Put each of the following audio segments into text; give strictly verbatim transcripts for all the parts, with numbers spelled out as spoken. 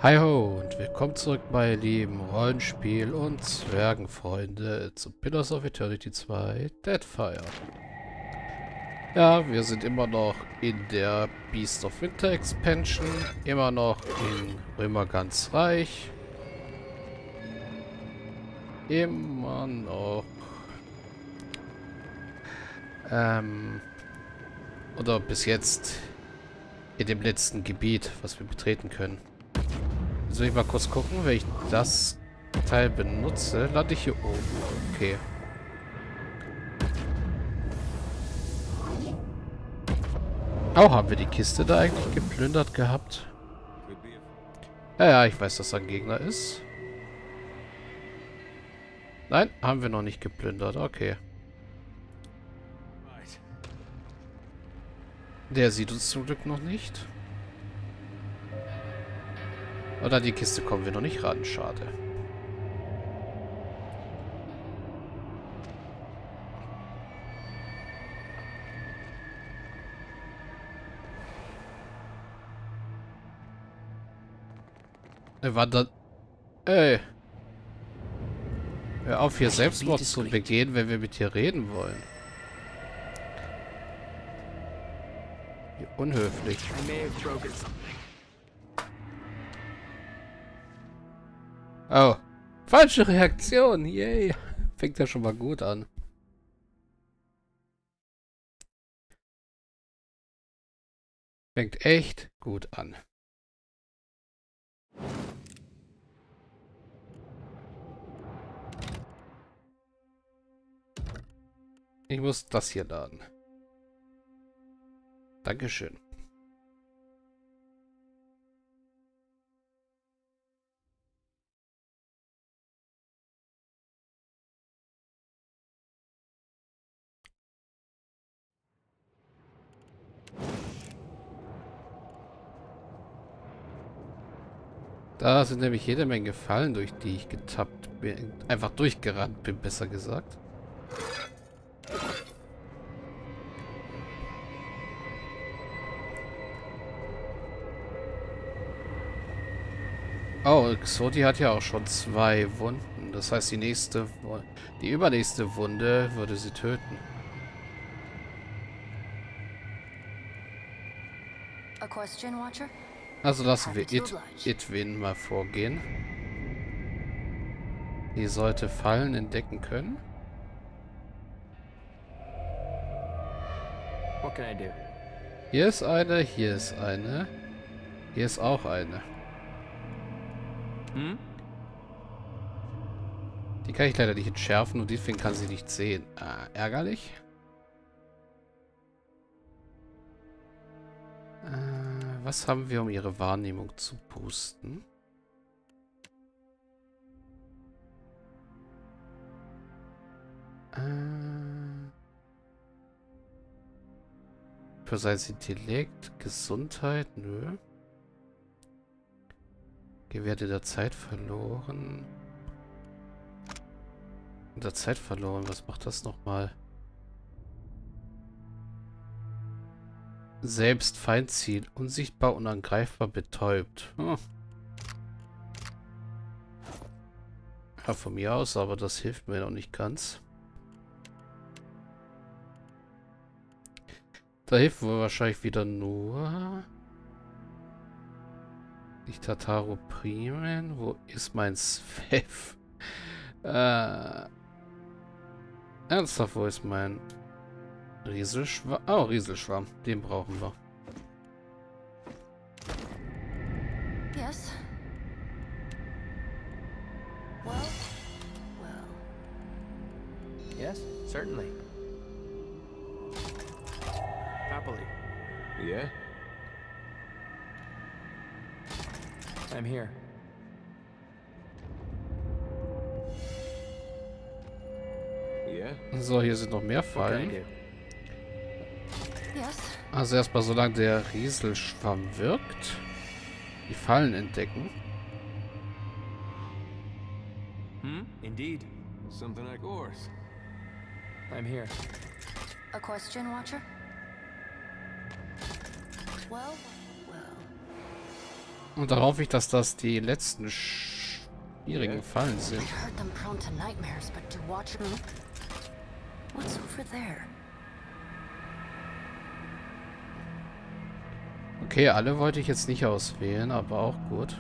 Hi ho und willkommen zurück, meine lieben Rollenspiel- und Zwergenfreunde zu Pillars of Eternity zwei Deadfire. Ja, wir sind immer noch in der Beast of Winter Expansion, immer noch in Römergans Reich. Immer noch. Ähm, oder bis jetzt in dem letzten Gebiet, was wir betreten können. Soll ich mal kurz gucken, wenn ich das Teil benutze, lande ich hier oben. Okay. Oh, haben wir die Kiste da eigentlich geplündert gehabt? Ja, ja, ich weiß, dass da ein Gegner ist. Nein, haben wir noch nicht geplündert. Okay. Der sieht uns zum Glück noch nicht. Oder an die Kiste kommen wir noch nicht ran. Schade. Er war da... Ey. Hör auf, hier Selbstmord zu begehen, wenn wir mit dir reden wollen. Wie unhöflich. Oh. Falsche Reaktion. Yay. Fängt ja schon mal gut an. Fängt echt gut an. Ich muss das hier laden. Dankeschön. Da sind nämlich jede Menge Fallen, durch die ich getappt bin. Einfach durchgerannt bin, besser gesagt. Oh, Xoti hat ja auch schon zwei Wunden. Das heißt, die nächste, die übernächste Wunde würde sie töten. A question, Watcher? Also lassen wir It, Itwin mal vorgehen. Die sollte Fallen entdecken können. What can I do? Hier ist eine, hier ist eine. Hier ist auch eine. Hm? Die kann ich leider nicht entschärfen und deswegen kann sie nicht sehen. Ah, ärgerlich. Äh, was haben wir, um ihre Wahrnehmung zu boosten? Äh, für sein Intellekt, Gesundheit, nö. Gewerte der Zeit verloren. Der Zeit verloren, was macht das nochmal? Selbst Feindziel, unsichtbar, unangreifbar, betäubt. Hm. Ja, von mir aus, aber das hilft mir noch nicht ganz. Da hilft wohl wahrscheinlich wieder nur... Die Tataro Primen. Wo ist mein Svev? Äh... Ernsthaft, wo ist mein... Rieselschwamm? Oh, Rieselschwamm. Den brauchen wir. Yes. Well, well. Yes, certainly. Happily. Yeah? I'm here. Yeah? So, hier sind noch mehr What can I Fallen. do? Yes. Also erstmal, solange der Rieselschwamm wirkt, die Fallen entdecken. Hmm? Indeed. Something like ores. I'm here. A question, Watcher? Well, well. Und dann hoffe ich, dass das die letzten schwierigen Fallen sind. I heard them prone to nightmares, but to watch them. What's over there? Okay, alle wollte ich jetzt nicht auswählen, aber auch gut.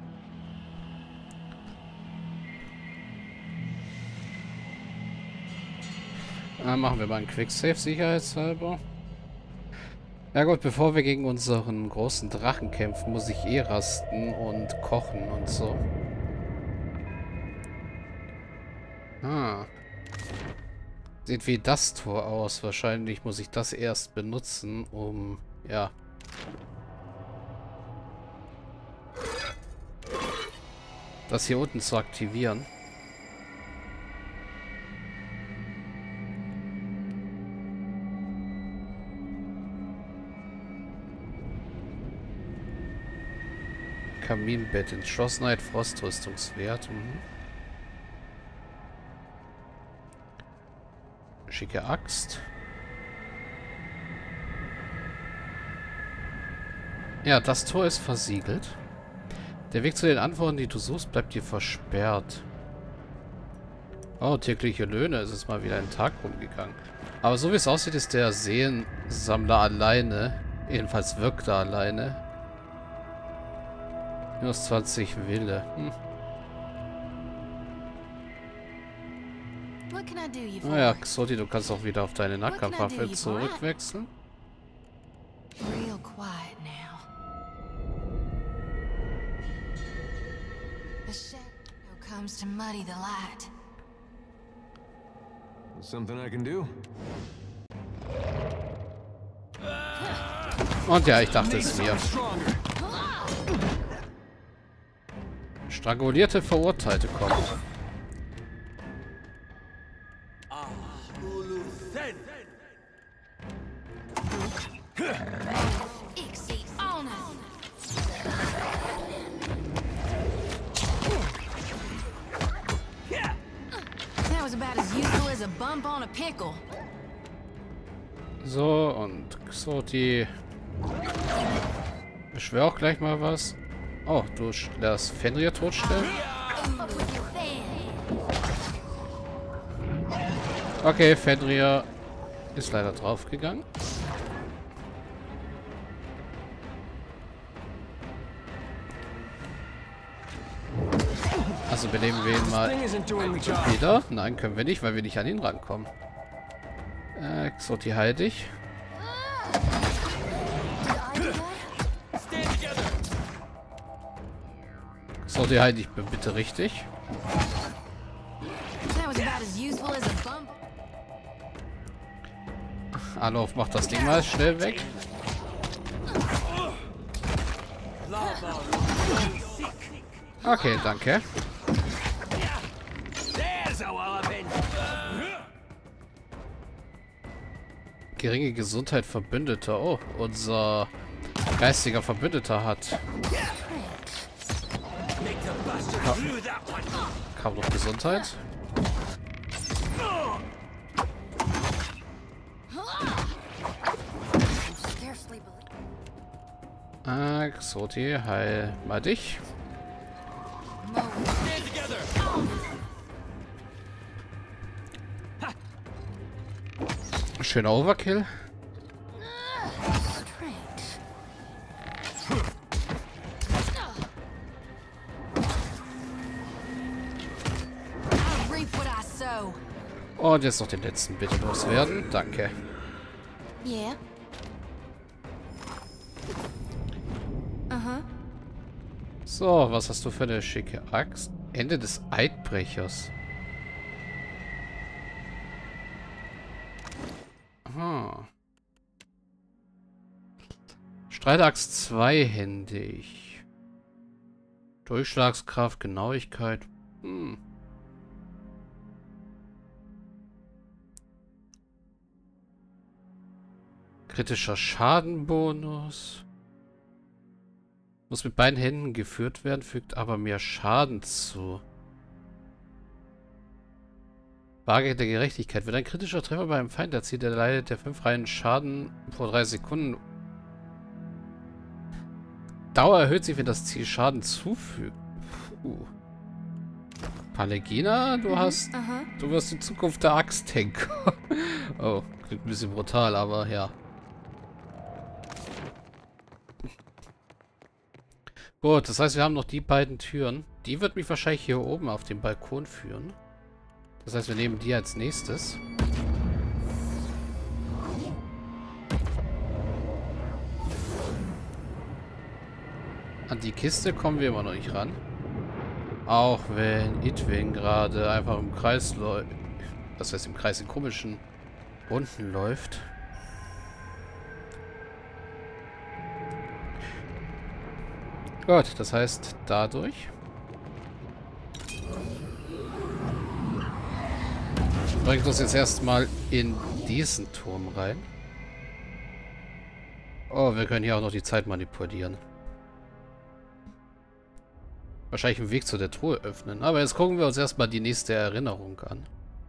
Dann machen wir mal einen Quicksave sicherheitshalber. Ja gut, bevor wir gegen unseren großen Drachen kämpfen, muss ich eh rasten und kochen und so. Ah. Sieht wie das Tor aus. Wahrscheinlich muss ich das erst benutzen, um... ja... das hier unten zu aktivieren. Kaminbett, Entschlossenheit, Frostrüstungswert. Mhm. Schicke Axt. Ja, das Tor ist versiegelt. Der Weg zu den Antworten, die du suchst, bleibt dir versperrt. Oh, tägliche Löhne. Es ist mal wieder ein Tag rumgegangen. Aber so wie es aussieht, ist der Seelensammler alleine. Jedenfalls wirkt er alleine. Minus zwanzig Wille. Hm. What can I do you for? Naja, Xoti, du kannst auch wieder auf deine Nahkampfwaffe zurückwechseln. Real quiet now. The shadow comes to muddy the light. Something I can do? Und ja, ich dachte es mir. Strangulierte Verurteilte kommen. That was about as useful as a bump on a pickle. So, und Xoti. Ich will auch gleich mal was. Oh, du lässt Fenrir totstellen? Okay, Fenrir ist leider draufgegangen. Also beleben wir ihn mal wieder. Nein, können wir nicht, weil wir nicht an ihn rankommen. Äh, Xoti, heil dich. Xoti, heil dich bitte richtig. Alov macht das Ding mal schnell weg. Okay, danke. Geringe Gesundheit Verbündeter. Oh, unser geistiger Verbündeter hat. Ka kam noch Gesundheit. Ah, Xoti, heil mal dich. Schöner Overkill. Und jetzt noch den letzten bitte loswerden. Danke. Yeah. Uh-huh. So, was hast du für eine schicke Axt? Ende des Eidbrechers. Aha. Streitaxt zweihändig. Durchschlagskraft, Genauigkeit. Hm. Kritischer Schadenbonus. Muss mit beiden Händen geführt werden, fügt aber mehr Schaden zu. Waage der Gerechtigkeit. Wenn ein kritischer Treffer bei einem Feind erzielt, erleidet der fünf Reihen Schaden vor drei Sekunden. Dauer erhöht sich, wenn das Ziel Schaden zufügt. Puh. Palegina, du hast... Aha. Du wirst in Zukunft der Axt-Tank. Oh, klingt ein bisschen brutal, aber ja. Gut, das heißt, wir haben noch die beiden Türen. Die wird mich wahrscheinlich hier oben auf den Balkon führen. Das heißt, wir nehmen die als nächstes. An die Kiste kommen wir immer noch nicht ran. Auch wenn Itwin gerade einfach im Kreis läuft. Das heißt, im Kreis in komischen Runden läuft. Gut, das heißt, dadurch bringt uns jetzt erstmal in diesen Turm rein. Oh, wir können hier auch noch die Zeit manipulieren. Wahrscheinlich einen Weg zu der Truhe öffnen. Aber jetzt gucken wir uns erstmal die nächste Erinnerung an.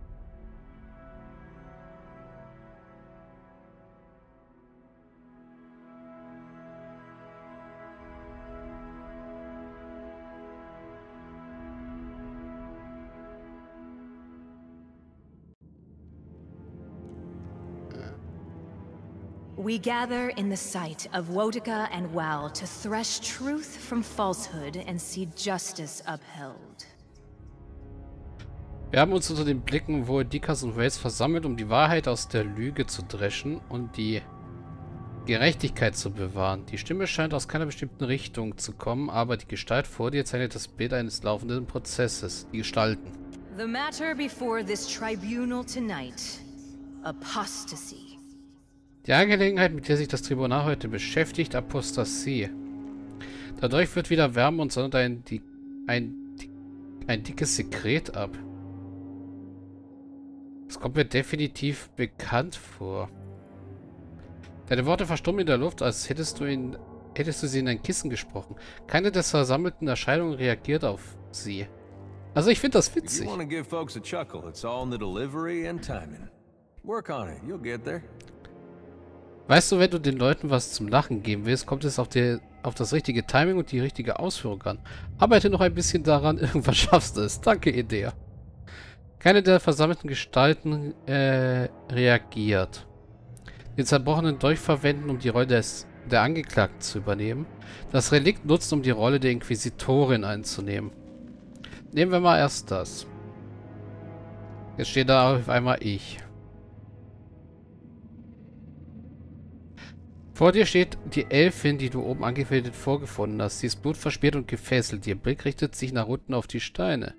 We gather in the sight of Wotica and Wal to thresh truth from falsehood and see justice upheld. Wir haben uns unter den Blicken Woedikas und Wales versammelt, um die Wahrheit aus der Lüge zu dreschen und die Gerechtigkeit zu bewahren. Die Stimme scheint aus keiner bestimmten Richtung zu kommen, aber die Gestalt vor dir zeichnet das Bild eines laufenden Prozesses. Die Gestalten. The matter before this tribunal tonight. Apostasy. Die Angelegenheit, mit der sich das Tribunal heute beschäftigt, Apostasie. Dadurch wird wieder Wärme und sondert ein, ein, ein dickes Sekret ab. Das kommt mir definitiv bekannt vor. Deine Worte verstummen in der Luft, als hättest du, in, hättest du sie in ein Kissen gesprochen. Keine der versammelten Erscheinungen reagiert auf sie. Also ich finde das witzig. Weißt du, wenn du den Leuten was zum Lachen geben willst, kommt es auf, die, auf das richtige Timing und die richtige Ausführung an. Arbeite noch ein bisschen daran, irgendwann schaffst du es. Danke, Idea. Keine der versammelten Gestalten äh, reagiert. Den zerbrochenen Dolch verwenden, um die Rolle des, der Angeklagten zu übernehmen. Das Relikt nutzt, um die Rolle der Inquisitorin einzunehmen. Nehmen wir mal erst das. Jetzt steht da auf einmal ich. Vor dir steht die Elfin, die du oben angemeldet vorgefunden hast. Sie ist blutverschmiert und gefesselt. Ihr Blick richtet sich nach unten auf die Steine.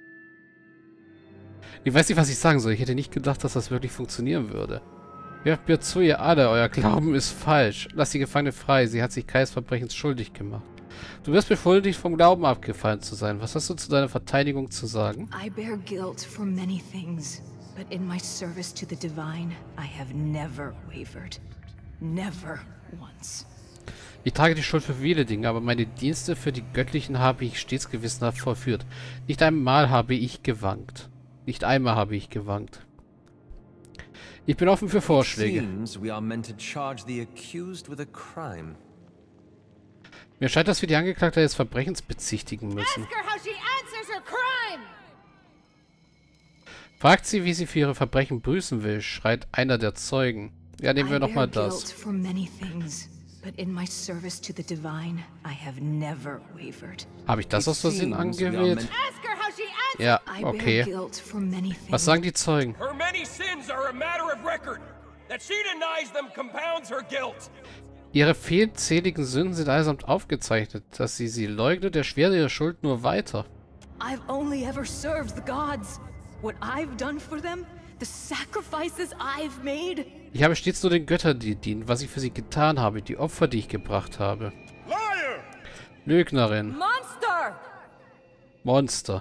Ich weiß nicht, was ich sagen soll. Ich hätte nicht gedacht, dass das wirklich funktionieren würde. Werft mir zu, ihr alle. Euer Glauben ist falsch. Lasst die Gefangene frei. Sie hat sich keines Verbrechens schuldig gemacht. Du wirst beschuldigt, vom Glauben abgefallen zu sein. Was hast du zu deiner Verteidigung zu sagen? I bear guilt for many things, but in my service to the divine, I have never wavered. Never once. Ich trage die Schuld für viele Dinge, aber meine Dienste für die Göttlichen habe ich stets gewissenhaft vollführt. Nicht einmal habe ich gewankt. Nicht einmal habe ich gewankt. Ich bin offen für Vorschläge. Mir scheint, dass wir die Angeklagte des Verbrechens bezichtigen müssen. Fragt sie, wie sie für ihre Verbrechen büßen will, schreit einer der Zeugen. Ja, nehmen wir nochmal das. Habe ich das aus Versehen angewählt? Ja, okay. Was sagen die Zeugen? Ihre vielzähligen Sünden sind allesamt aufgezeichnet, dass sie sie leugnet, erschwert ihre Schuld nur weiter. I've only ever served the gods. What I've done for them, the sacrifices I've made. Ich habe stets nur den Göttern gedient, was ich für sie getan habe, die Opfer, die ich gebracht habe. Liar! Lügnerin. Monster! Monster.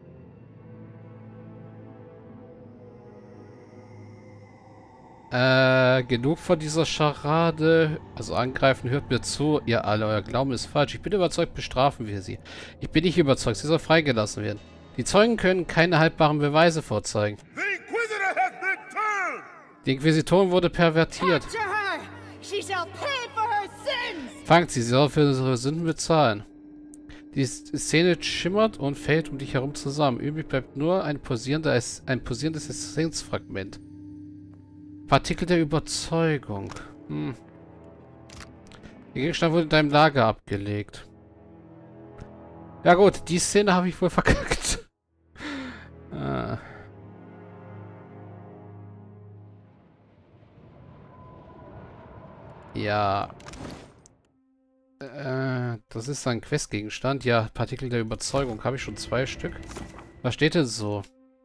Äh, genug von dieser Scharade. Also angreifen, hört mir zu, ihr alle. Euer Glauben ist falsch. Ich bin überzeugt, bestrafen wir sie. Ich bin nicht überzeugt, sie soll freigelassen werden. Die Zeugen können keine haltbaren Beweise vorzeigen. Die Inquisitorin wurde pervertiert. Fangt sie, sie soll für unsere Sünden bezahlen. Die Szene schimmert und fällt um dich herum zusammen. Übrig bleibt nur ein posierendes, ein posierendes Essenzfragment. Partikel der Überzeugung. Hm. Der Gegenstand wurde in deinem Lager abgelegt. Ja gut, die Szene habe ich wohl verkackt. ah. Ja. Äh, das ist ein Questgegenstand. Ja, Partikel der Überzeugung. Habe ich schon zwei Stück. Was steht denn so?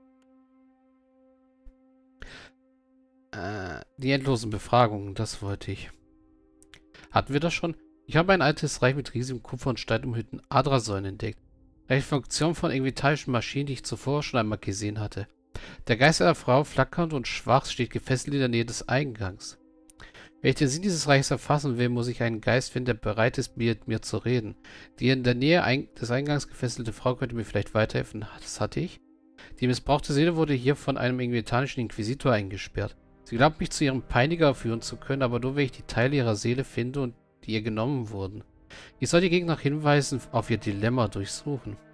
Äh, die endlosen Befragungen. Das wollte ich. Hatten wir das schon? Ich habe ein altes Reich mit riesigem Kupfer und Stein umhüllten Adrasäulen entdeckt. Eine Funktion von vegetalischen Maschinen, die ich zuvor schon einmal gesehen hatte. Der Geist einer Frau, flackernd und schwach, steht gefesselt in der Nähe des Eingangs. Wenn ich den Sinn dieses Reiches erfassen will, muss ich einen Geist finden, der bereit ist, mit mir zu reden. Die in der Nähe ein des Eingangs gefesselte Frau könnte mir vielleicht weiterhelfen. Das hatte ich. Die missbrauchte Seele wurde hier von einem invitanischen Inquisitor eingesperrt. Sie glaubt mich zu ihrem Peiniger führen zu können, aber nur wenn ich die Teile ihrer Seele finde und die ihr genommen wurden. Ich soll die Gegner nach Hinweisen auf ihr Dilemma durchsuchen.